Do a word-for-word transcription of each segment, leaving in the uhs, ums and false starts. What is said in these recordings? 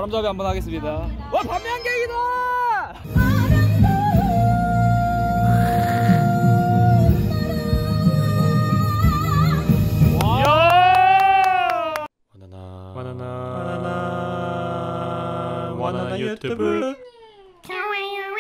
바람잡이 한번 하겠습니다. 와, 반면갱이다! 바나나 바나나 바나나 유튜브 좋아요와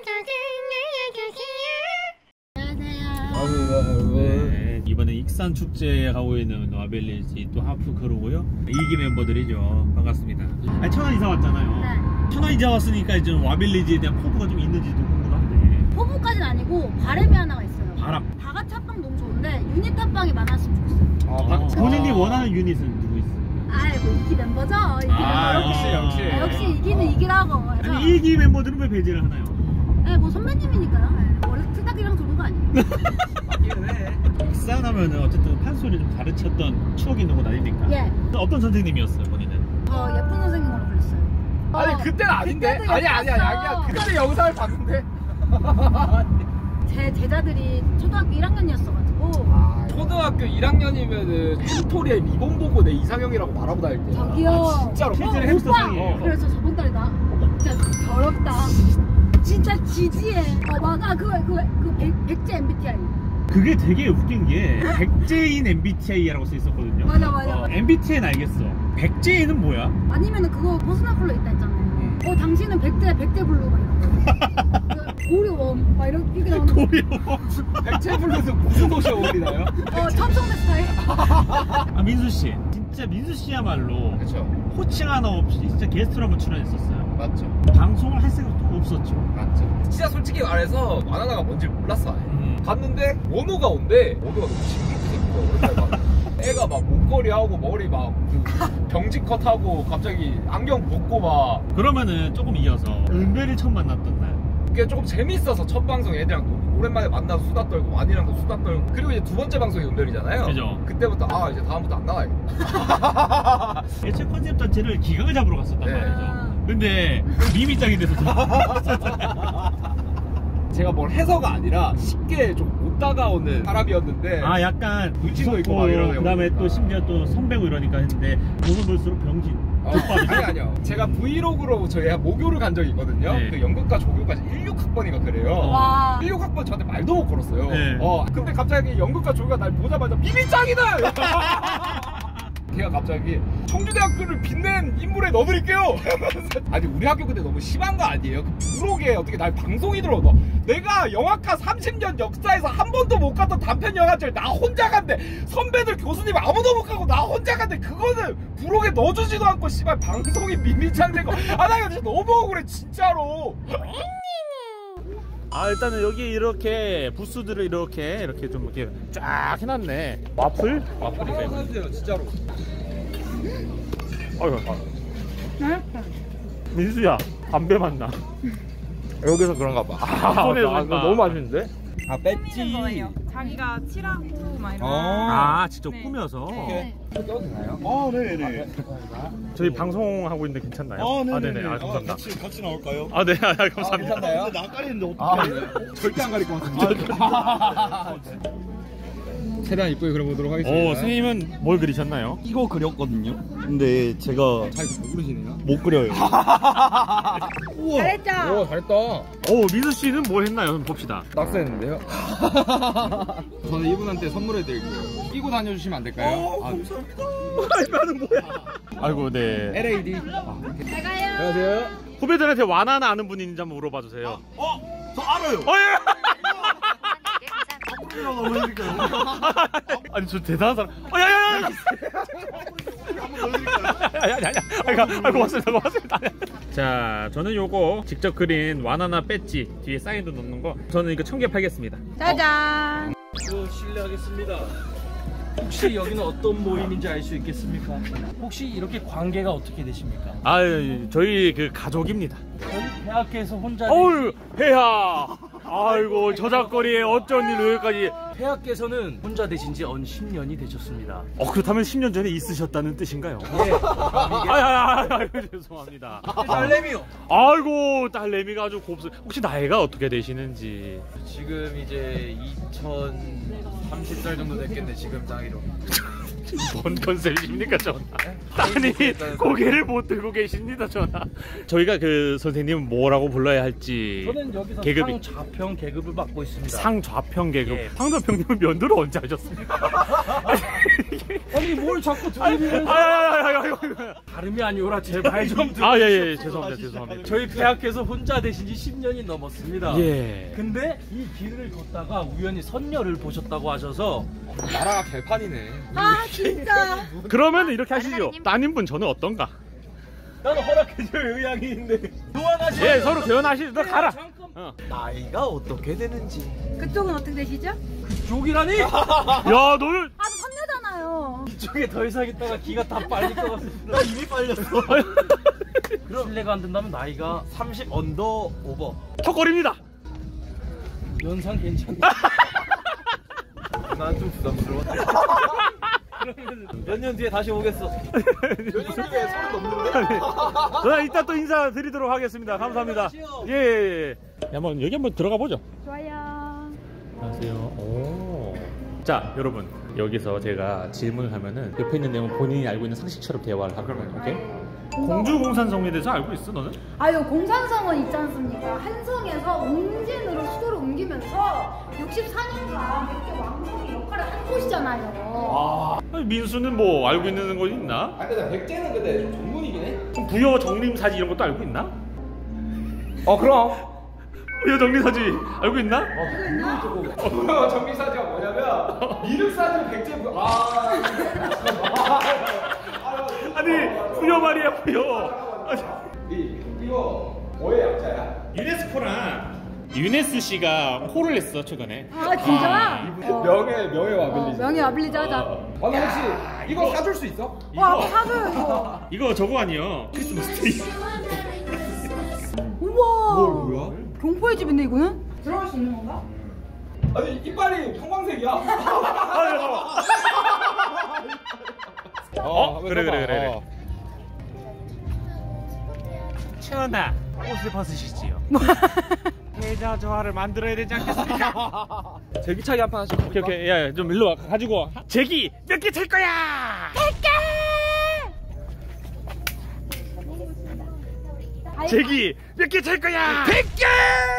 구독을 네, 눌러주세요. 네, 이번에 익산 축제에 가고 있는 와벨리지 또 하프 크루고요. 이기 멤버들이죠. 반갑습니다. 아니, 천안 이사 왔잖아요. 네. 천안 이사 왔으니까 이제 와벨리지에 대한 포부가 좀 있는지도 궁금한데. 포부까지는 아니고 바람이 하나가 있어요. 바람. 다 같이 합방 너무 좋은데 유닛 합방이 많았으면 좋겠어요. 아, 아, 본인이 원하는 유닛은 누구 있어요? 아이고 이기 멤버죠. 이기 아, 멤버. 역시, 역시. 네, 역시 이기는 이기라고. 아니, 일기 멤버들은 왜 배제를 하나요? 네, 뭐 선배님이니까요. 네. 원래 틀딱이랑 좋은 거 아니에요? 맞기는 해. 익산 하면은 어쨌든 판소리 좀 가르쳤던 추억이 있는 곳 아닙니까? 예. 어떤 선생님이었어요, 본인은? 저 예쁜 선생님으로 불렀어요. 아니, 어, 그때는 아닌데? 그때도 아니, 아니야, 예뻤어. 아니야. 그때 영상을 봤는데? 제 제자들이 초등학교 일 학년이었어가지고 초등학교 일 학년이면은 튜토리얼 리본 보고 내 이상형이라고 말하고 다닐 때. 저기요. 아, 진짜로. 실제로 어, 햄스터상이에요. 오빠! 그래서 저번 달에 나 진짜 더럽다. 진짜 지지해. 어, 막아 그거 그거 그 백, 백제 엠비티아이. 그게 되게 웃긴 게 백제인 엠비티아이라고 써 있었거든요. 맞아, 맞아. 어, 엠비티아이는 알겠어. 백제인은 뭐야? 아니면은 그거 퍼스널 컬러 있다 했잖아요. 어 당신은 백제 백제 블루 막 이런 거. 그 고려웜 막 이런 이렇게 나오는 거. 고려. 백제 블루는 무슨 옷이 어울리나요? 어 청청내 스타일. 아, 민수 씨, 진짜 민수 씨야말로 그렇죠. 호칭 하나 없이 진짜 게스트로 한번 출연했었어요. 맞죠. 방송을 할 생각도 없었죠. 맞죠. 진짜 솔직히 말해서 와나나가 뭔지 몰랐어. 음. 갔는데 원우가 온대. 원우가 너무 징그럽게 생겨. 막 애가 막 목걸이 하고 머리 막그 병지 컷하고 갑자기 안경 벗고 막. 그러면은 조금 이어서 은별이 처음 만났던 날. 그게 조금 재밌어서 첫 방송 애들이랑 너무 오랜만에 만나서 수다 떨고 완이랑도 수다 떨고 그리고 이제 두 번째 방송이 은별이잖아요. 그죠. 그때부터 아 이제 다음부터 안 나와야겠다. 애초에 컨셉 자체를 기강을 잡으러 갔었단 네. 말이죠. 근데 미미짱이 돼서 제가 뭘 해서가 아니라 쉽게 좀 못 다가오는 사람이었는데 아, 약간 눈치도 있고 막 이러네요. 그 다음에 또 그러니까. 심지어 또 선배고 이러니까 했는데 보면 볼수록 병신. 어, 아니 아니요. 제가 브이로그로 저희 모교를 간 적이 있거든요. 네. 그 연극과 조교까지 십육 학번인가 그래요. 와. 십육 학번 저한테 말도 못 걸었어요. 네. 어, 근데 갑자기 연극과 조교가 날 보자마자 비밀짱이다! 걔가 갑자기 청주대학교를 빛낸 인물에 넣어드릴게요. 아니 우리 학교 근데 너무 심한 거 아니에요? 그 부록에 어떻게 날 방송인으로 넣어? 내가 영화과 삼십 년 역사에서 한 번도 못 갔던 단편 영화제를 나 혼자 간대. 선배들 교수님 아무도 못 가고 나 혼자 간대. 그거는 부록에 넣어주지도 않고 씨발 방송인 미미창 되고. 아 나 진짜 너무 억울해 진짜로. 아, 일단은 여기 이렇게 부스들을 이렇게 이렇게 좀 이렇게 쫙 해놨네. 와플? 와플이네. 사주세요 진짜로. 어휴. 민수야, 담배 맞나? 여기서 그런가 봐. 아, 손에서 아, 맞나? 너무 맛있는데? 아 꾸미는 거예요. 자기가 칠하고 막 이런. 아, 직접 네. 꾸며서. 네. 껴도 되나요? 아, 네네. 저희 방송하고 있는데 괜찮나요? 아, 네네. 아, 네네. 아, 감사합니다. 같이, 같이 나올까요? 아, 네. 아, 감사합니다. 괜찮나요? 근데 나 깔리는데 아, 어떡해? 네. 절대 안 가릴 것 같습니다. 최대한 이쁘게 그려보도록 하겠습니다. 오, 선생님은 뭘 그리셨나요? 이거 그렸거든요. 근데 제가 잘 모르시네요. 못 그려요. 우와. 잘했죠? 오, 잘했다. 오, 민수 씨는 뭘 했나요? 한번 봅시다. 낙서했는데요. 저는 이분한테 선물해드릴게요. 끼고 다녀주시면 안 될까요? 어, 아, 감사합니다. 이거는 뭐야? 아이고, 네. 엘에이디. 잘 가요. 안녕하세요. 후배들한테 와나나 아는 분 있는지 한번 물어봐 주세요. 어? 저 알아요. 어, 예! 앞으로 한번 해드릴까요? 아니, 저 대단한 사람. 어, 야, 야, 야! 한번 더 해드릴까요? 아니, 아니, 아니. 아니, 아, 고맙습니다. 고맙습니다. 자, 저는 요거 직접 그린 와나나 배지 뒤에 사인도 넣는 거. 저는 이거 천 개 팔겠습니다. 짜잔. 그 실례하겠습니다. 혹시 여기는 어떤 모임인지 알 수 있겠습니까? 혹시 이렇게 관계가 어떻게 되십니까? 아, 저희 그 가족입니다. 저희 대학교에서 혼자 어우, 폐하! 아이고, 저작거리에 어쩐 일로 여기까지. 대학교에서는 혼자 되신 지 언 십 년이 되셨습니다. 어, 그렇다면 십 년 전에 있으셨다는 뜻인가요? 예. 아유, 아유, 죄송합니다. 딸내미요. 아이고, 딸내미가 아주 곱슬. 혹시 나이가 어떻게 되시는지? 지금 이제 이천삼십 살 정도 됐겠네 지금 나이로. 뭔 컨셉이십니까 전하? 아니 고개를 못 들고 계십니다 전하. 저희가 그 선생님 뭐라고 불러야 할지. 저는 여기서 계급이. 상좌평 계급을 맡고 있습니다. 상좌평 계급. 예. 상좌평님은 면도를 언제 하셨습니까? 아니 뭘 자꾸 들이면서 아야야야야. 다름이 아니오라 제발 좀 아 예예 예, 죄송합니다 죄송합니다. 저희 폐하께서 혼자 되신 지 십 년이 넘었습니다. 예. 근데 이 길을 걷다가 우연히 선녀를 보셨다고 하셔서 나라가 개판이네. 아 진짜. 그러면 이렇게 하시죠. 따님분 저는 어떤가? 나는 허락해줄 의향이 있는데 교환하시. 예 서로 교환하시죠. 너 가라. 잠깐. 어. 나이가 어떻게 되는지. 그쪽은 어떻게 되시죠? 쪽이라니? 야 너는 아 선녀잖아요. 이쪽에 더 이상 있다가 기가 다 빨릴 것 같습니다. 나 이미 빨렸어. 그럼 실례가 안 된다면 나이가 삼십 언더 오버. 턱걸입니다. 연상 괜찮네. 난 좀 부담스러워. 몇 년 뒤에 다시 오겠어. 몇 년 뒤에 서른 넘는데? 자, 이따 또 인사드리도록 하겠습니다. 감사합니다. 예, 예, 예. 한번 여기 한번 들어가 보죠. 좋아요. 안녕하세요. 오. 자, 여러분 여기서 제가 질문을 하면은 옆에 있는 내용 본인이 알고 있는 상식처럼 대화를 하거든요. 오케이? 공주공산성에 대해서 알고 있어 너는? 아유 공산성은 있지 않습니까? 한성에서 옹진으로 수도를 옮기면서 육십사 년간 백제 왕성의 역할을 한 곳이잖아요. 아, 민수는 뭐 알고 있는 거 있나? 아 근데 나 백제는 근데 좀 전문이긴 해. 그럼 부여 정림사지 이런 것도 알고 있나? 어 그럼. 부여 정림사지 알고 있나? 어, 뭐야 정비사지가 뭐냐면 미륵사지 백제 부. 아. 아니 부여 말이야 부여. 이 이거 뭐의 약자야? 유네스코랑 유네스 씨가 콜을 했어 최근에. 아 진짜? 어. 명예 명예 어, 와빌리지. 명예 와빌리지 하자. 아, 나 혹시 이거 사줄 수 있어? 와 사줘요 이거. 이거 저거 아니야 크리스마스 트리. 우와. 뭘 뭐야? 경포의 집인데 이거는? 들어갈 수 있는 건가? 아니 이빨이 형광색이야. 어, 그래, 그래, 그래, 그래. 어. 천하 옷을 벗으시지요. 패자 조화를 만들어야 되지 않겠습니까? 제기차기 한 판 하시고. 오케이 오케이 야 좀 일로 와 가지고 와. 제기 몇 개 찰 거야? 제기 몇 개 찰 거야? 백 개!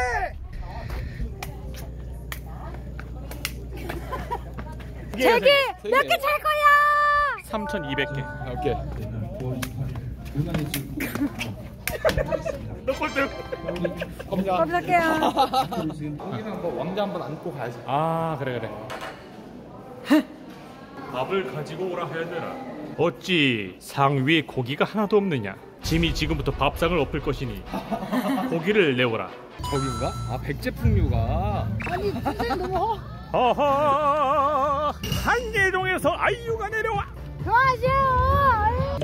제기 몇 개 찰 거야? 삼천이백 개. 오케이. 너 꼴등. 검사. 감사할게요. 여기는 뭐 왕자 한번 안고 가야지. 아 그래 그래. 밥을 가지고 오라 하였느라 어찌 상 위에 고기가 하나도 없느냐. 짐이 지금부터 밥상을 엎을 것이니 고기를 내오라. 저긴가? 아 백제풍류가. 아니 선생님 너무 허. 허허 한계동에서 아이유가 내려와. 좋아하세요.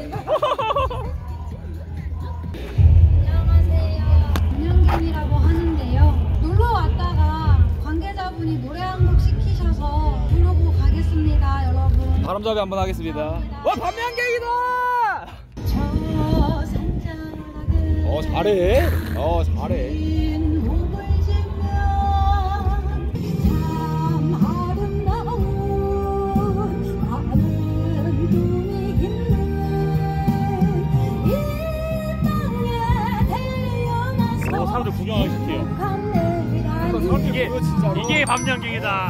안녕하세요. 김영경이라고 하는데요. 놀러 왔다가 관계자분이 노래 한 곡 시키셔서 부르고 가겠습니다, 여러분. 바람잡이 한번 하겠습니다. 와 밤양갱이다. 저 산자락은 어 잘해. 어 잘해. 긴 목을 지며 참 아름다운 하늘 눈이 있는 이 땅에 태어나서 어, 사람들 구경하기 시켜요. 감내라는 이게 뭐야, 진짜로? 이게 밤양갱이다.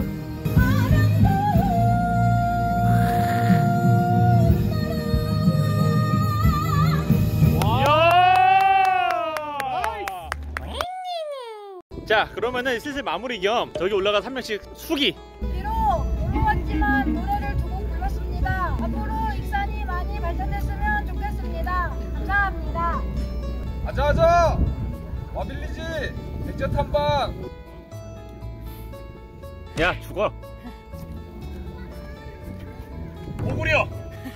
자 그러면은 슬슬 마무리 겸 저기 올라가서 한 명씩 수기. 비록 놀러 왔지만 노래를 두 곡 불렀습니다. 앞으로 익산이 많이 발전했으면 좋겠습니다. 감사합니다. 아자아자. 와빌리지. 백제 탐방. 야 죽어. 오구려.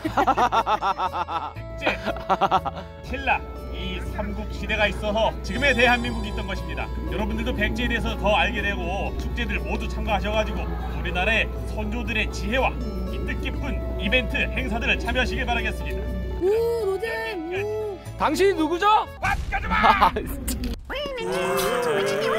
백제 신라 이 삼국 시대가 있어서 지금의 대한민국이 있던 것입니다. 여러분들도 백제에 대해서 더 알게 되고 축제들 모두 참가하셔가지고 우리나라의 선조들의 지혜와 이 뜻깊은 이벤트 행사들을 참여하시길 바라겠습니다. 우 로제 우. 당신이 누구죠? 와 가져마.